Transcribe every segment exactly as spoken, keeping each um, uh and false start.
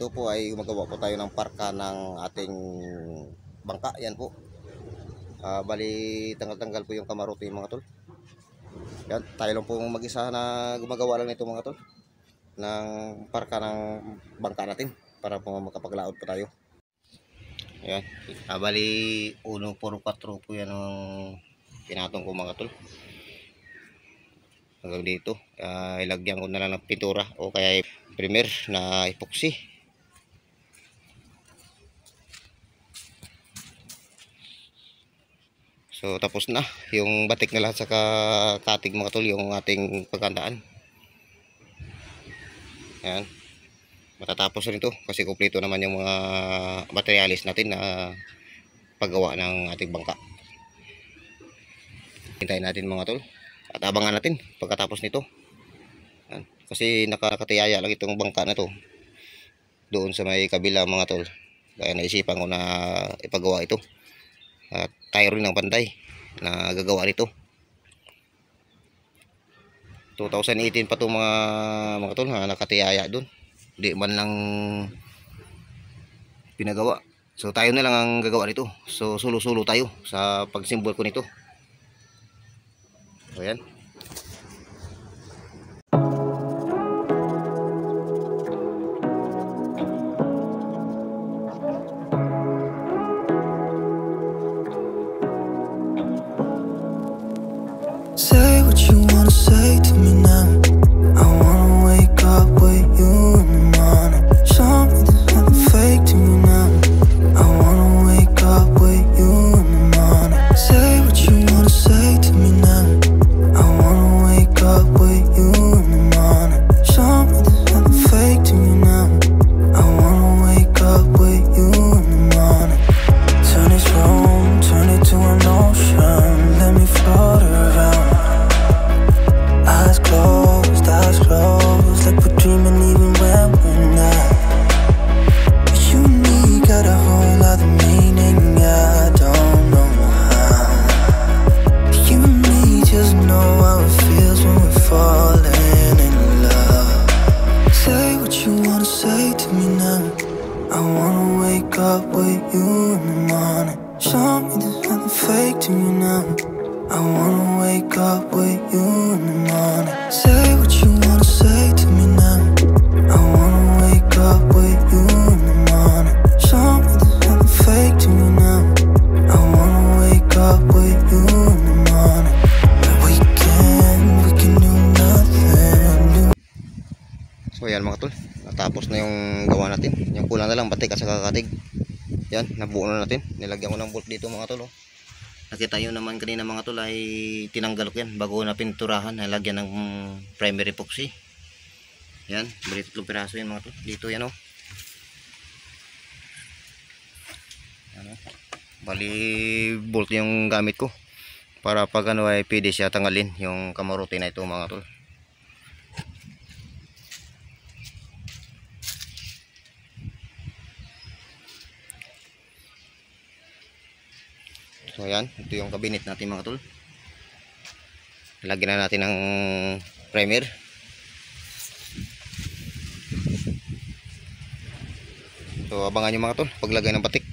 ito po ay gumagawa po tayo ng parka ng ating bangka. Yan po. Uh, bali tanggal-tanggal po yung kamarote mga tol. Yan, tayo lang po mag-isa na gumagawa lang nito mga tol ng parka ng bangka natin para po makapaglaot po tayo. Yan. Uh, bali uno puro patro po yan ang pinatong ko mga tol. Hanggang dito, uh, ilagyan ko na lang ng pintura o kaya primer na epoxy. So tapos na yung batik na lahat sa katig mga tol, yung ating pagkandaan. Ayan, matatapos rin ito kasi kumpleto naman yung mga materialis natin na paggawa ng ating bangka. Hintayin natin mga tol at abangan natin pagkatapos nito. Ayan. Kasi nakakatiyaya lang itong bangka na to doon sa may kabila mga tol, kaya naisipan ko na ipagawa ito at tayo rin ng panday na gagawa nito. two thousand eighteen pa to mga mga tol na nakatiyaya doon, hindi man lang pinagawa. So tayo na lang ang gagawa nito. So sulo-sulo tayo sa pagsimbol ko nito. So yan. Say what you wanna say to me now. I wanna wake up with you in the morning. Show me there's nothing fake to me now. I wanna wake up with you in the morning. Say what you wanna say to me now. I wanna wake up with you in the morning. Show me there's nothing fake to me now. I wanna wake up with you in the morning. Turn this room, turn it to an ocean. Let me float around. Eyes closed, eyes closed, like we're dreaming even when we're not. You and me got a whole other meaning, I don't know how. You and me just know how it feels when we're falling in love. Say what you wanna say to me now. I wanna wake up with you in the morning. Show me there's nothing fake to me now. I wanna wake up with you in the morning. Say what you wanna say to me now. I wanna wake up with you in the morning. Show me there's nothing fake to me now. I wanna wake up with you in the morning. We can, we can do nothing new. So yan mga tol, natapos na yung gawa natin. Yung kulang na lang batik at saka katig. Yan, nabuo na natin. Nilagyan ko ng bolt dito mga tol, oh. Nakita nyo naman kanina mga tol ay tinanggal ko yan bago na pinturahan. Nalagyan ng primary epoxy. Yan, bali tatlong piraso yan mga tol. Dito yan, oh. Yan, oh. Bali bolt yung gamit ko para pag ano ay pwede siya tanggalin yung kamarote na ito mga tol. So ayan, ito yung cabinet natin mga tol. Lagyan na natin ng primer. So abangan nyo mga tol paglagay ng batik.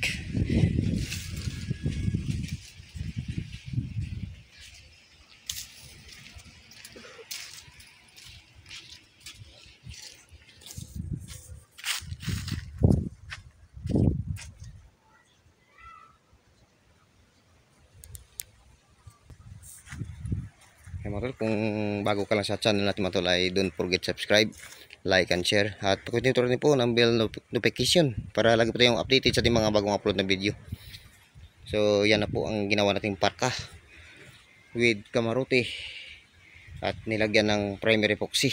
Kung bago ka lang sa channel natin mga tol ay don't forget subscribe, like and share at pakindot rin po ng bell notification para lagi po tayong updated sa ating mga bagong upload na video. So yan na po ang ginawa nating parka with kamarote at nilagyan ng primary epoxy.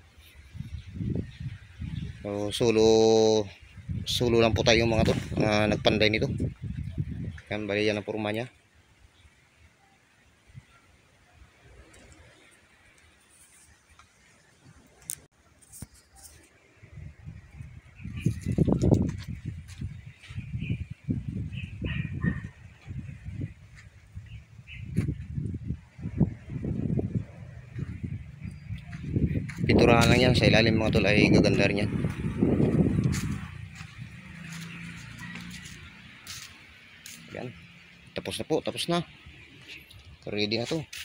So solo solo lang po tayo mga tol uh, nagpanday nito. Yan, bali yan ang forma niya. Pinturahan lang yan sa ilalim mga tol ay gaganda rin yan. Yan. Tapos na po, tapos na. Ready na to.